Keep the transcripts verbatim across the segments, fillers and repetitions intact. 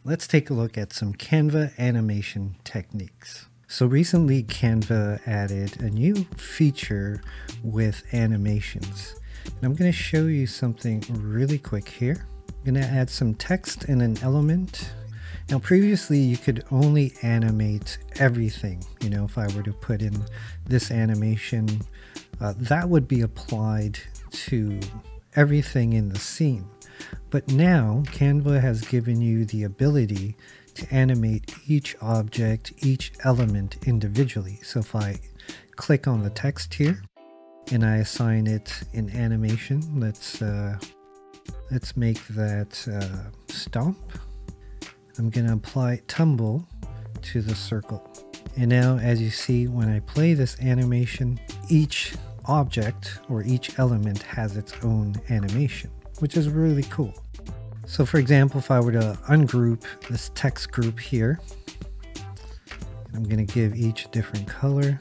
let's take a look at some Canva animation techniques. So recently Canva added a new feature with animations. And I'm going to show you something really quick here. I'm going to add some text in an element. Now previously you could only animate everything. You know, if I were to put in this animation, uh, that would be applied to everything in the scene. But now Canva has given you the ability to animate each object, each element individually. So if I click on the text here and I assign it an animation, let's uh, let's make that uh, stomp. I'm going to apply tumble to the circle. And now as you see, when I play this animation, each object or each element has its own animation, which is really cool. So for example, if I were to ungroup this text group here, I'm going to give each a different color.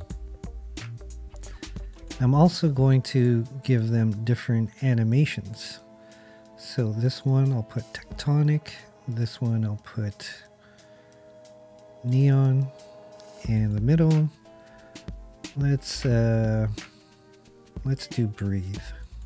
I'm also going to give them different animations. So this one I'll put tectonic, this one I'll put neon, and the middle, let's uh, let's do breathe.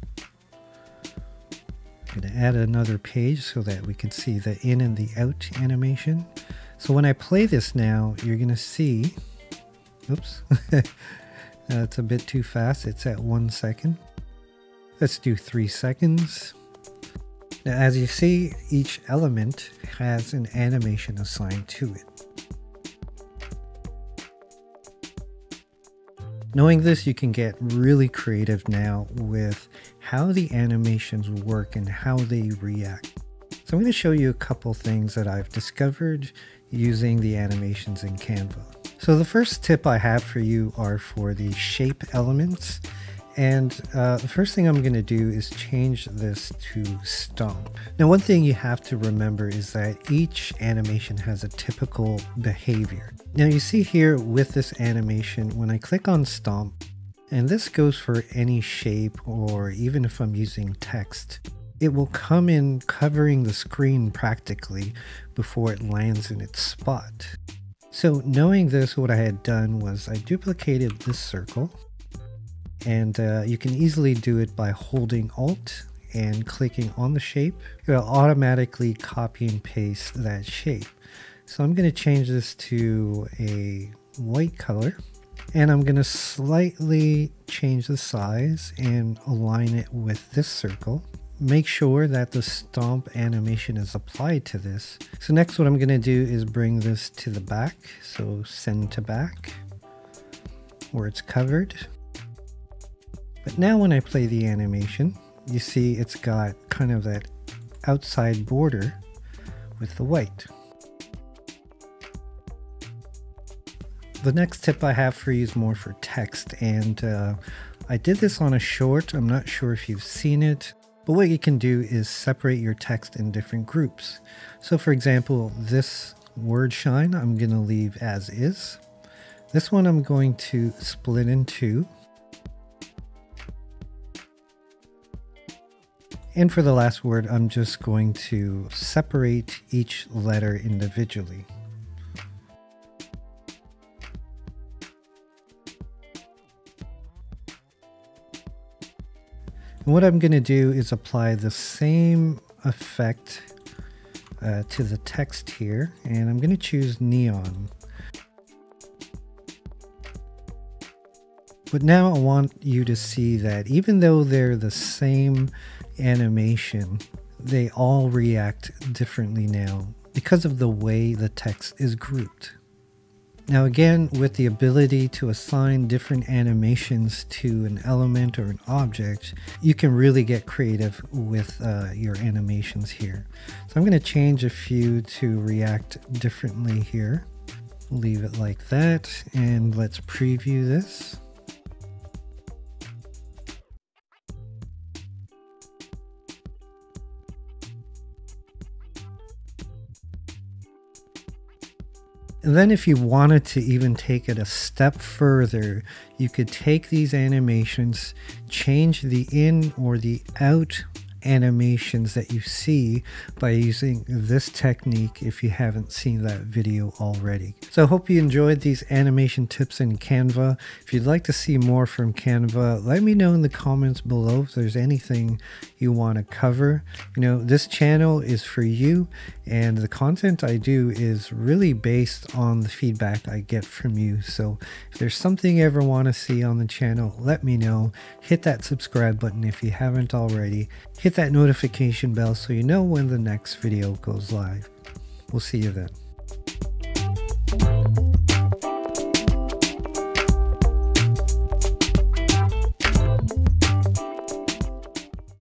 I'm going to add another page so that we can see the in and the out animation. So when I play this now, you're going to see, oops, that's a bit too fast. It's at one second. Let's do three seconds. Now, as you see, each element has an animation assigned to it. Knowing this, you can get really creative now with how the animations work and how they react. So I'm going to show you a couple things that I've discovered using the animations in Canva. So the first tip I have for you are for the shape elements. And uh, the first thing I'm going to do is change this to stomp. Now, one thing you have to remember is that each animation has a typical behavior. Now you see here with this animation, when I click on stomp, and this goes for any shape or even if I'm using text, it will come in covering the screen practically before it lands in its spot. So knowing this, what I had done was I duplicated this circle. And uh, you can easily do it by holding Alt and clicking on the shape. It will automatically copy and paste that shape. So I'm going to change this to a white color. And I'm going to slightly change the size and align it with this circle. Make sure that the stomp animation is applied to this. So next what I'm going to do is bring this to the back. So send to back where it's covered. But now when I play the animation, you see it's got kind of that outside border with the white. The next tip I have for you is more for text, and uh, I did this on a short. I'm not sure if you've seen it, but what you can do is separate your text in different groups. So for example, this word shine I'm going to leave as is. This one I'm going to split in two. And for the last word, I'm just going to separate each letter individually. And what I'm going to do is apply the same effect uh, to the text here, and I'm going to choose neon. But now I want you to see that even though they're the same animation, they all react differently now because of the way the text is grouped. Now again, with the ability to assign different animations to an element or an object, you can really get creative with uh, your animations here. So I'm going to change a few to react differently here. Leave it like that, and let's preview this. And then if you wanted to even take it a step further, you could take these animations, change the in or the out animations that you see by using this technique if you haven't seen that video already. So I hope you enjoyed these animation tips in Canva. If you'd like to see more from Canva, let me know in the comments below if there's anything you want to cover. You know, this channel is for you, and the content I do is really based on the feedback I get from you. So if there's something you ever want to see on the channel, let me know. Hit that subscribe button if you haven't already. Hit that notification bell so you know when the next video goes live. We'll see you then.